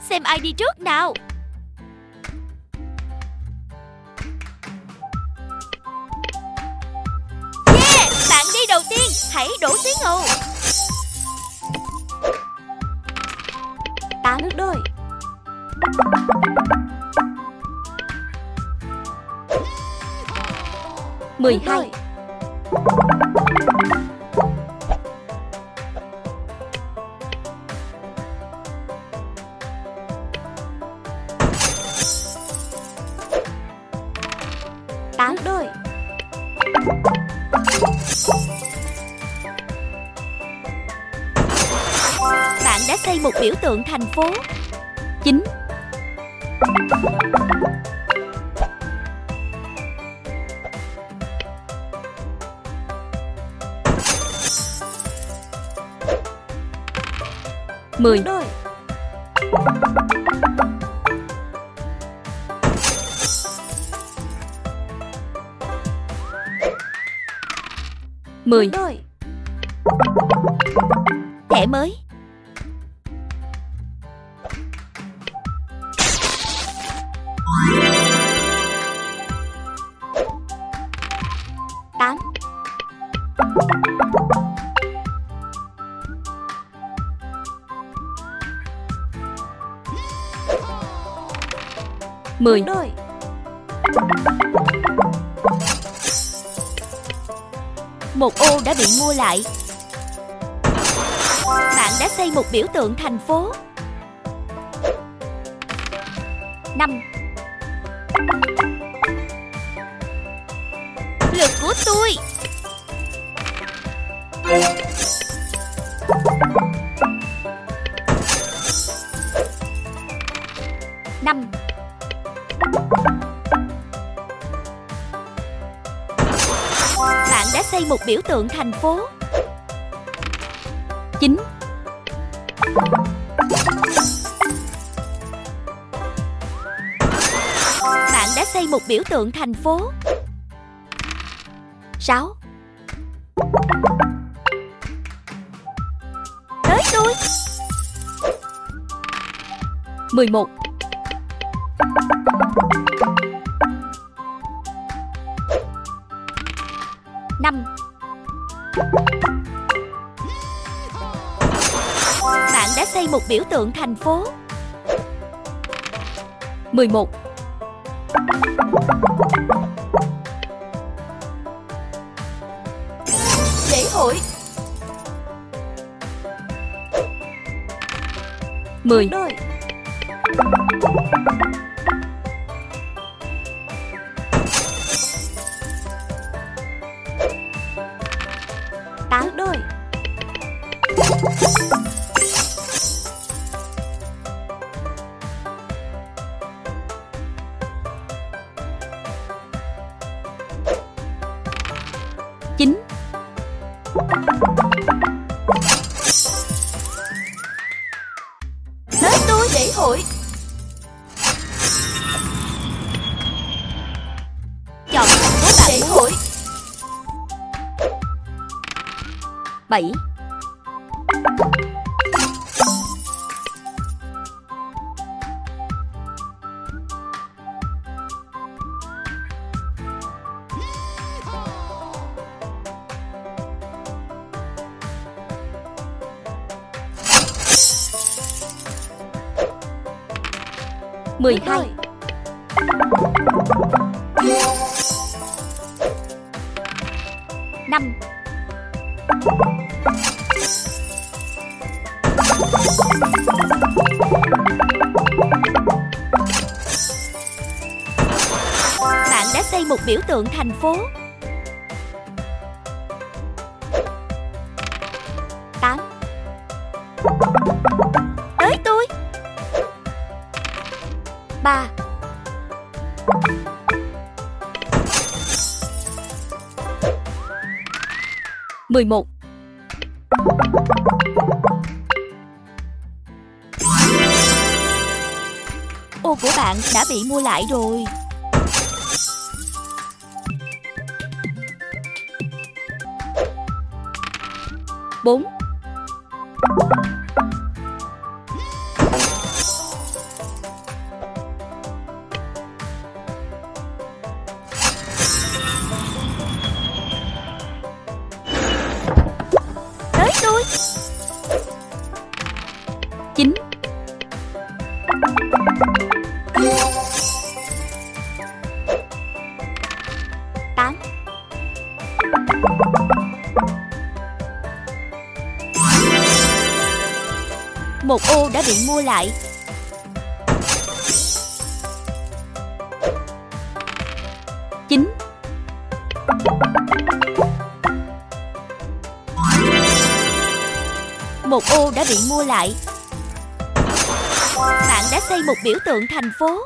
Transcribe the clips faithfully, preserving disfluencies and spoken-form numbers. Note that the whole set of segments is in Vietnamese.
xem ai đi trước nào. Yeah, bạn đi đầu tiên. Hãy đổ xí ngầu. Tám nước đôi. Mười hai. Tám nước đôi. Bạn đã xây một biểu tượng thành phố. Chín. Mười. Đôi. Mười. Đôi. Thẻ mới. Tám. Mười. Đôi. Một ô đã bị mua lại. Bạn đã xây một biểu tượng thành phố. Năm. Lượt của tôi. Năm. Bạn đã xây một biểu tượng thành phố. Chín. Bạn đã xây một biểu tượng thành phố. Sáu. Tới tôi. Mười một. Năm. Bạn đã xây một biểu tượng thành phố. Mười một. Lễ hội. Mười. Đôi. Tám đôi. Chín. Tới tôi. Lễ hội. Chọn thành phố bạn lễ hội. Bảy. Mười hai. Năm. Bạn đã xây một biểu tượng thành phố. Tám. Tới tôi. Ba. Mười một. Ô của bạn đã bị mua lại rồi. Bốn. tôi. Chín. Tám. Một ô đã bị mua lại. Chín. Một ô đã bị mua lại. Bạn đã xây một biểu tượng thành phố.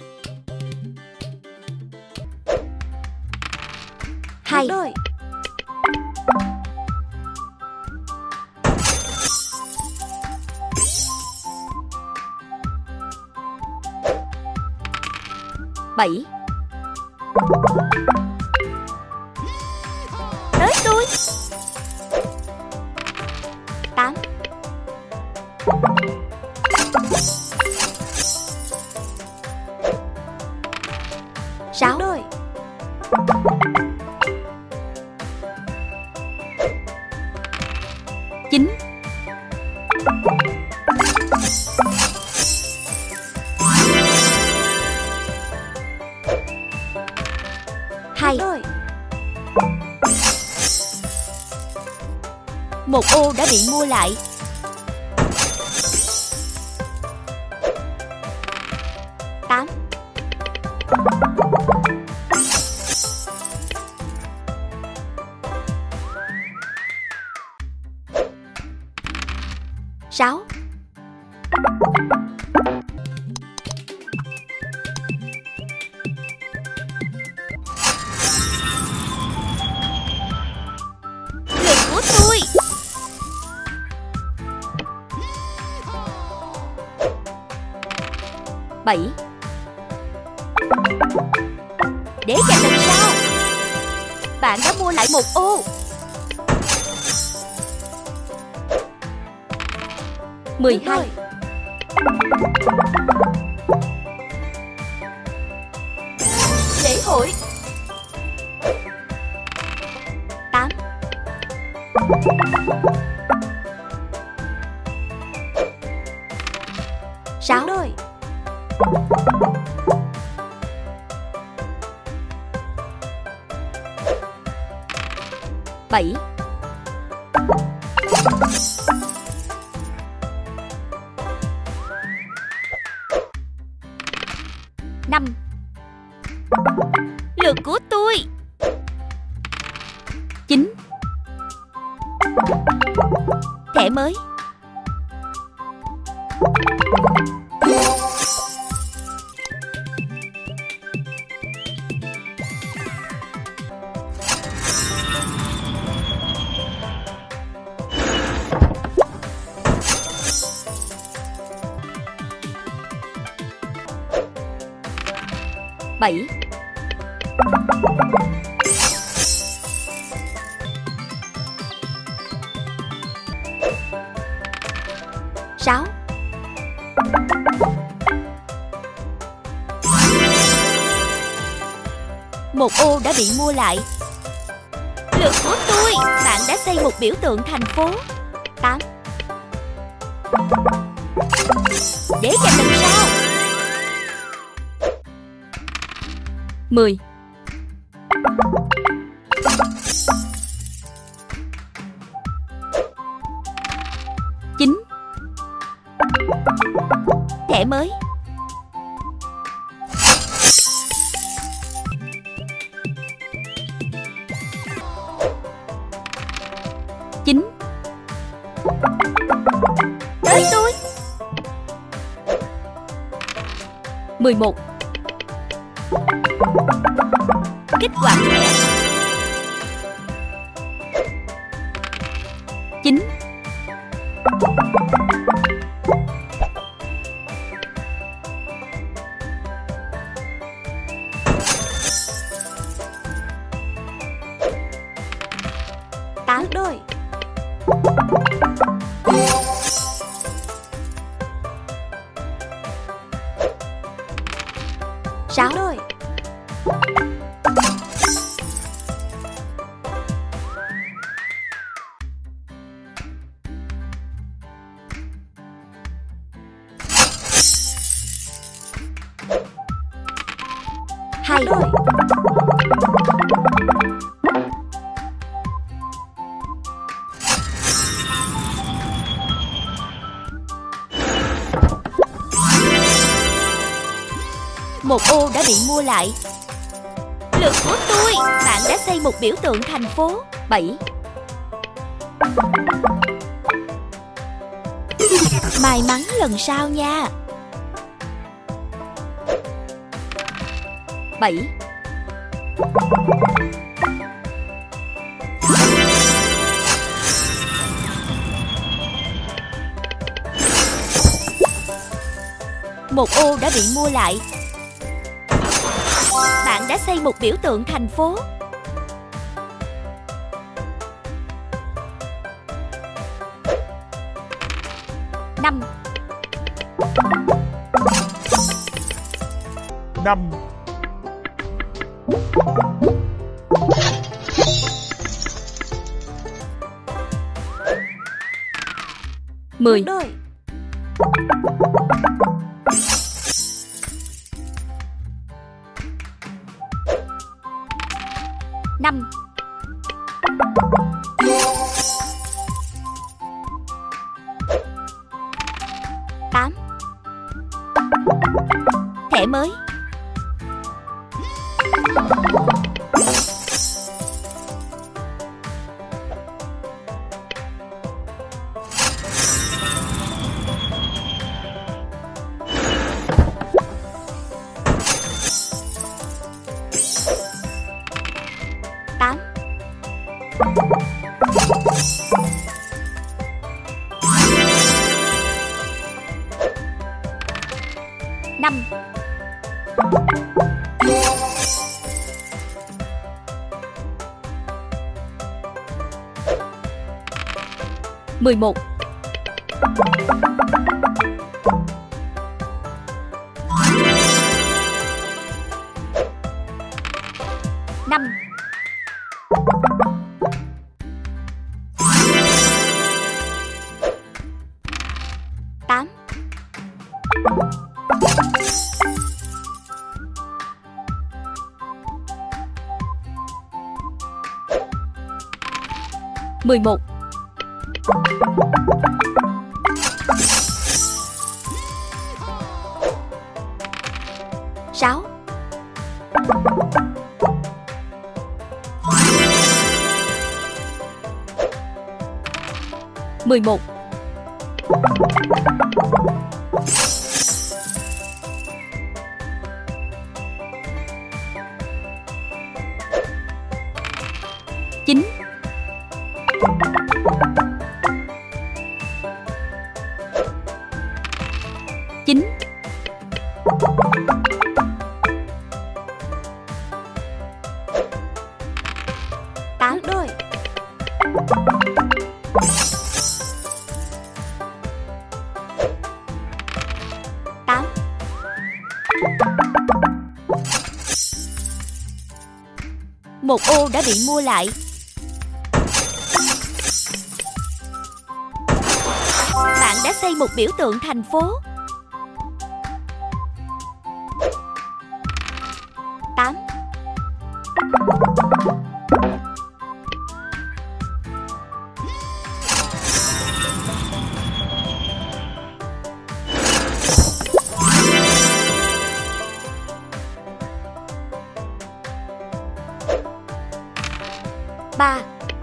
Hai. Rồi. Bảy. Tới tôi. Tám. Sáu. Rồi. Chín. Hai. Rồi. Một ô đã bị mua lại. Tám. Sáu. Lượt của tôi. Bảy. Để dành lần sau. Bạn đã mua lại một ô. Mười hai. Lễ hội. Tám. Sáu. Rồi. Bảy. Năm. Lượt của tôi. Chín. Thẻ mới. Bảy. Sáu. Một ô đã bị mua lại. Lượt của tôi. Bạn đã xây một biểu tượng thành phố. Tám. Để dành lần sau. Mười. Chín. Thẻ mới. Chín. Tới tôi. Mười một. Kích hoạt thẻ. Chín. Tám. Rồi. Sáu. Rồi. hai. đôi. Một ô đã bị mua lại. Lượt của tôi. Bạn đã xây một biểu tượng thành phố. Bảy. May mắn lần sau nha. Bảy. Một ô đã bị mua lại. Bạn đã xây một biểu tượng thành phố. Năm. Năm. Mười. Đôi. Năm. Tám. Thẻ mới. Tám. Năm. Mười một. Năm. Tám. Mười một. Sáu. Mười một. Chín. Chín. Tám. Đôi. Tám. Một ô đã bị mua lại. Bạn đã xây một biểu tượng thành phố. Tám. Ba.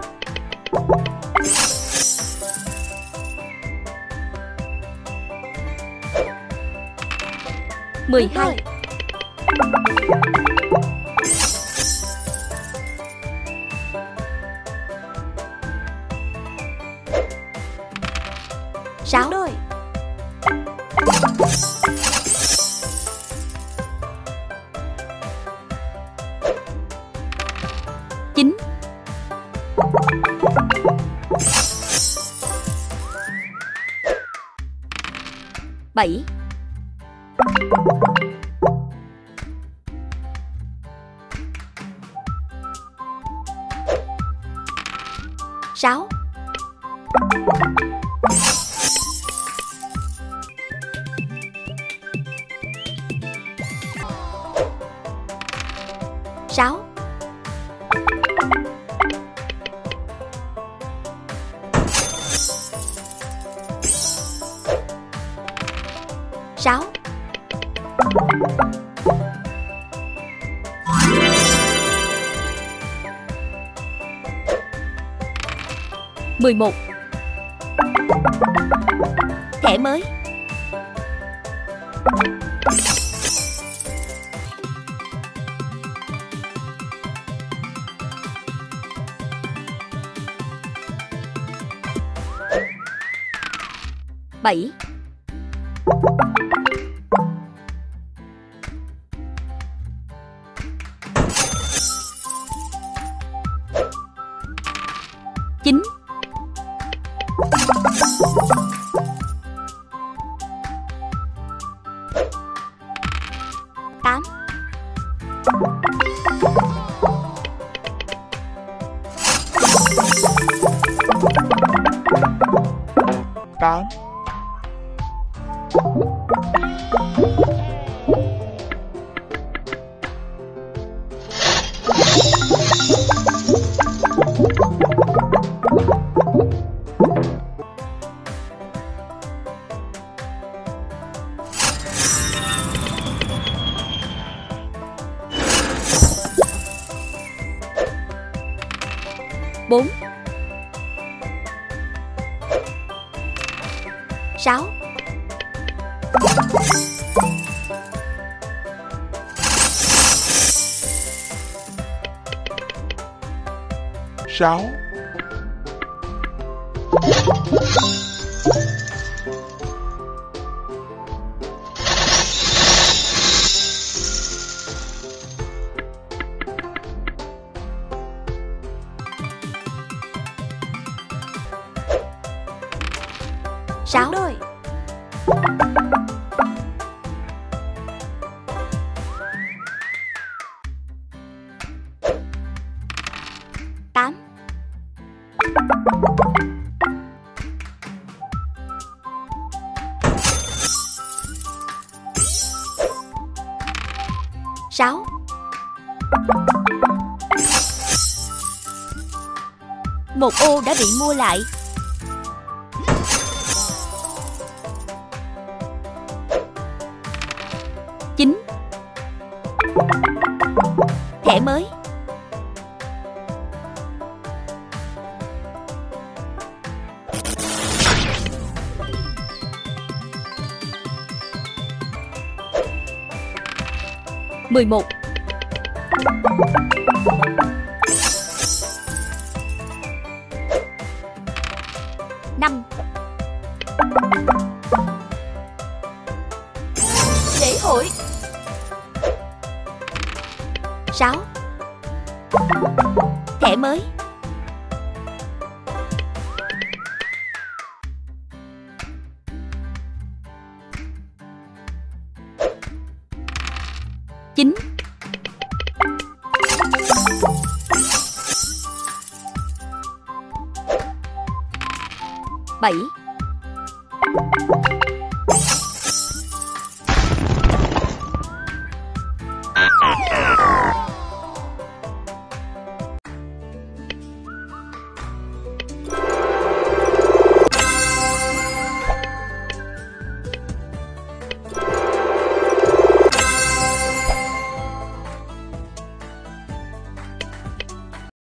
Mười hai. Sáu. Đôi. Chín. Bảy. Sáu. Sáu. Sáu. Mười một. Thẻ mới. Bảy. Chín. Tám. Tám. Bốn. Sáu. Sáu. Sáu. Đôi. Tám. Sáu. Một ô đã bị mua lại. Chín. Thẻ mới. Mười một. Năm. Lễ hội. Sáu. Thẻ mới. Chín. Bảy.